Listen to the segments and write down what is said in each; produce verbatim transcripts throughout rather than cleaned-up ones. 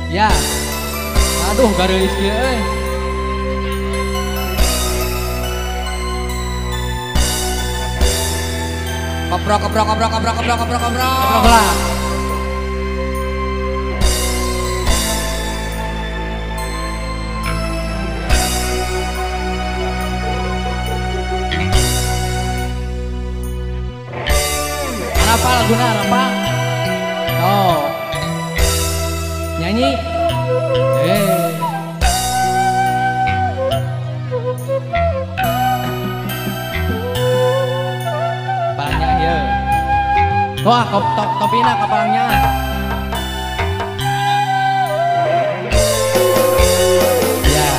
Ya. Aduh, garis kieu euy. Koprok koprok koprok koprok koprok koprok koprok. Koprok lah. Apa laguna apa? Oh. Nyanyi. Eh. Palangnya ya. Wah, top top topina kepalanya. Ya.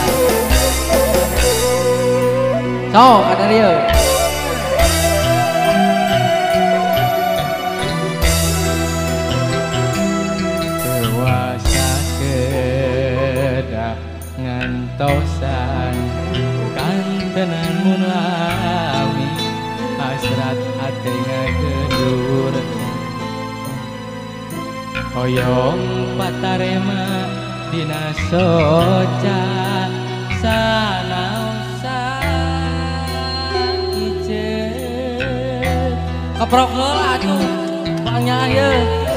So, ada dia. Ngantosan kantenan mun lami hasrat hati ngagedur hoyong patarema dina soca sanaosan iceut keprok heula atuh palangnya ieu.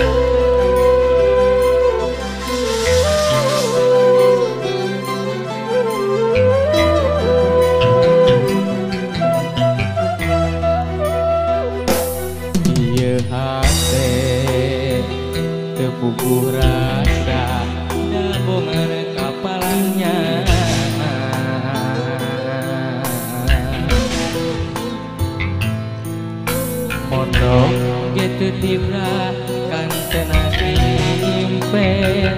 Puguh rasa dabongan kapalanya mondok gitu tibra kan tenang impen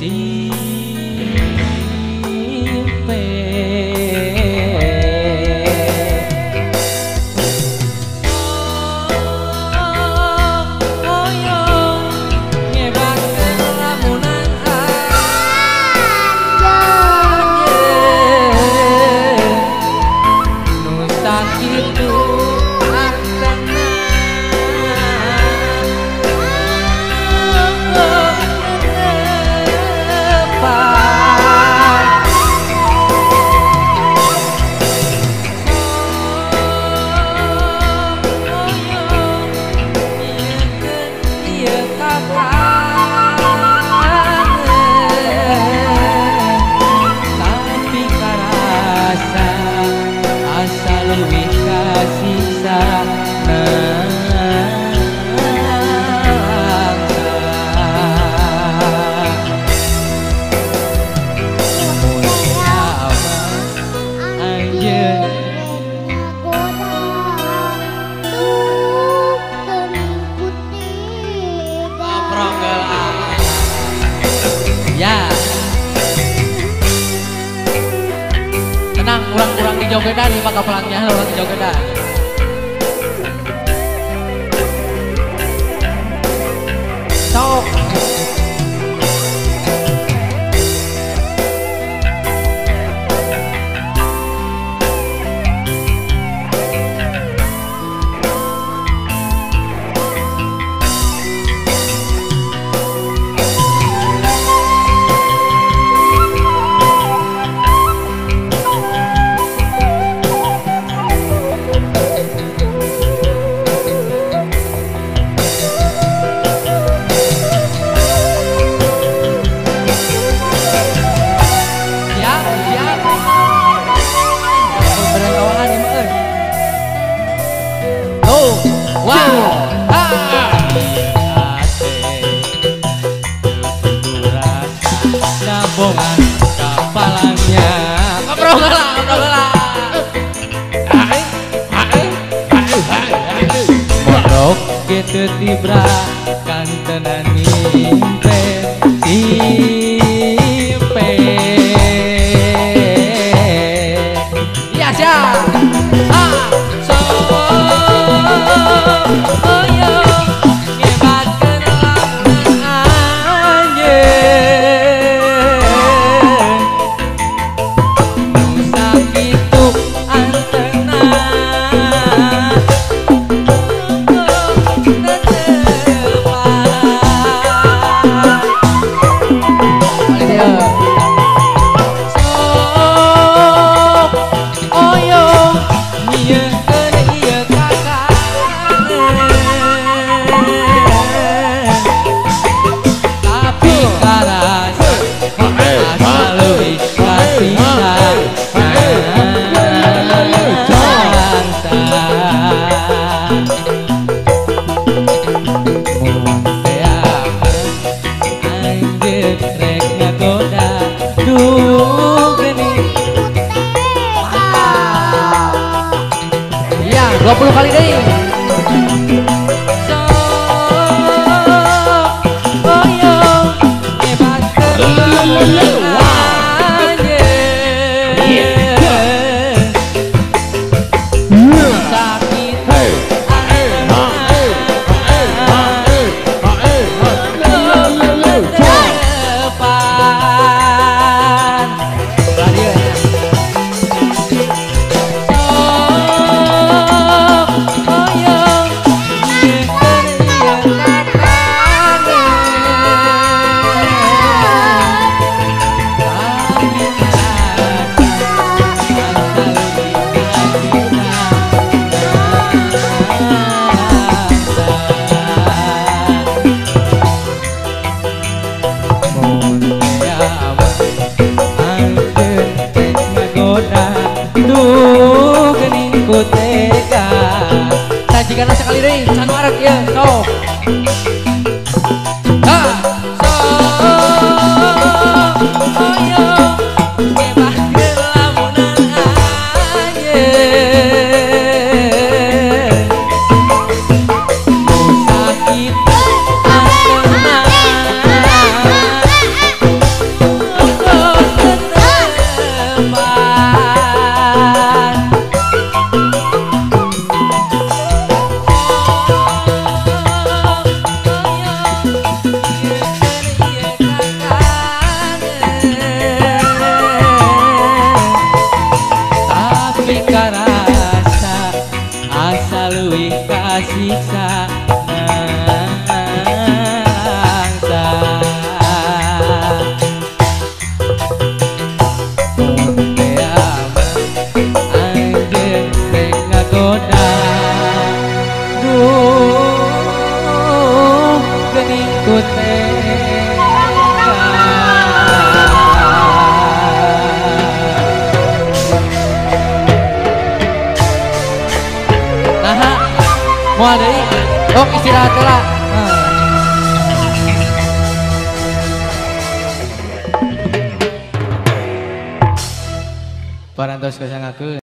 kurang-kurang di jogedan nih pak kapalangnya, orang di jogedan. Sok. Kapalanya ngobrol lah, ngobrol lah. Mondok gitu tibra kantenan impe impe. Iya aja. Ah, so oh yo. anjir rek ngagoda duh gini. Iya, dua puluh kali deh. Duh gening ku tega Sajikan sekali deh, can marek ya, so. ha so oyo gebah gelamunan anjeun sakit asena siksa nangsa anjir rek ngagoda duh gening ku tega. Nah moal deui oh istirahat heula. Parantos kasangakeun